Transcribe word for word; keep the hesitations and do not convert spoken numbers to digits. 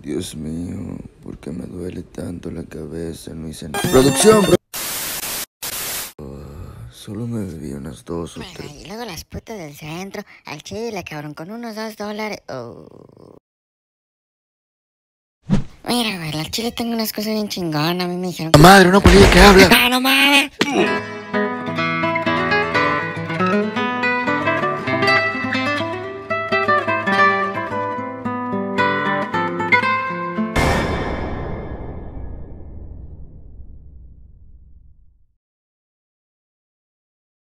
Dios mío, ¿por qué me duele tanto la cabeza? No hice nada. ¡Producción! Pro oh, solo me bebí unas dos o Pues tres. ahí luego las putas del centro, al chile, cabrón, con unos dos dólares. Oh. Mira, güey, al chile tengo unas cosas bien chingonas. A mí me dijeron. ¡Madre, una polilla que habla! ¡Ah, no mames!